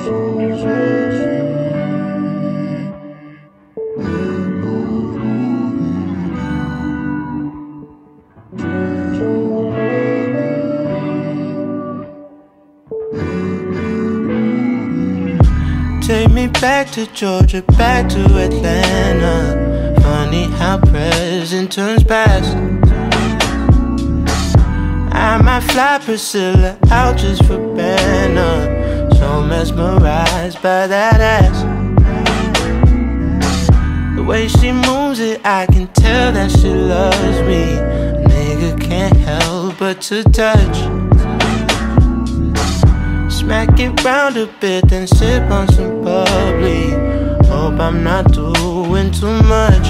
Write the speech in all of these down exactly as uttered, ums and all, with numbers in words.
Take me back to Georgia, back to Atlanta. Funny how present turns past. I might fly Priscilla out just for banner. So mesmerized by that ass. The way she moves it, I can tell that she loves me. A nigga can't help but to touch. Smack it round a bit, then sip on some bubbly. Hope I'm not doing too much.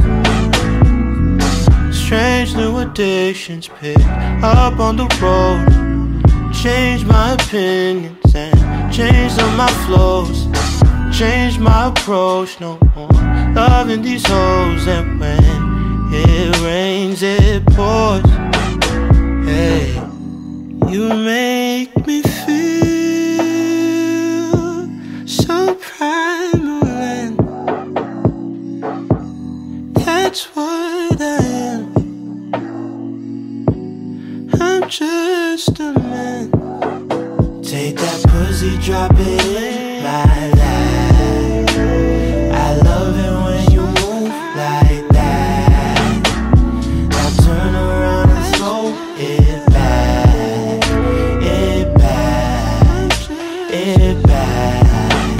Strange new addictions pick up on the road. Change my opinions and change on my flows. Change my approach, no more loving these hoes. And when it rains, it pours. Hey, you make me feel so primal, and that's what I am. I'm just a man. Take that pussy, drop it in my life. I love it when you move like that. Now turn around and throw it back. It back, it back.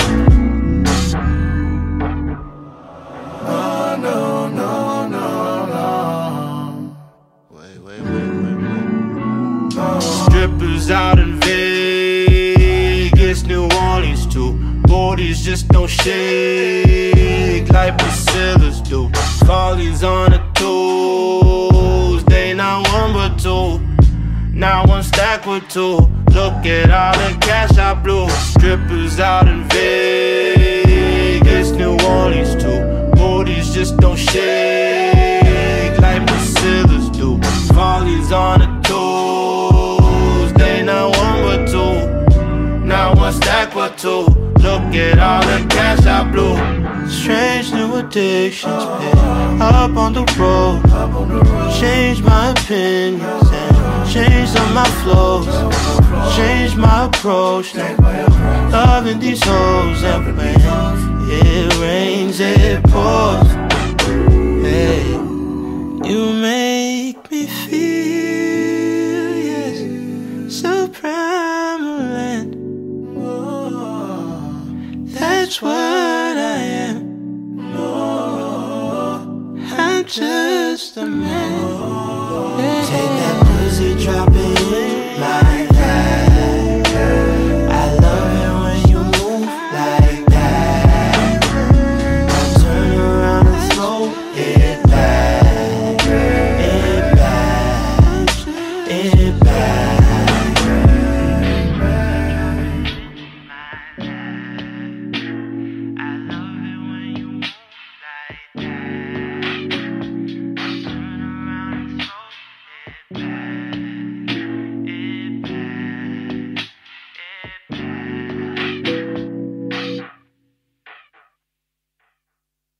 No, no, no, no, no. Wait, wait, wait, wait, wait. Oh. Strippers out in Vegas, New Orleans too. Bodies just don't shake like Priscilla's do. Follies on the toes, they not one but two. Now one stack with two. Look at all the cash I blew. Strippers out in Vegas, New Orleans too. Bodies just don't shake like Priscilla's do. Follies on the toes, they not one but two. Now one stack with two. Look at all the cash I blew. Strange new addictions pick up on the road. Change my opinions and change on my flows. Change my approach, now loving these hoes. And when it rains, it pours. Hey, you make me feel, yes, so primal, and that's what I am. I'm just a man. Take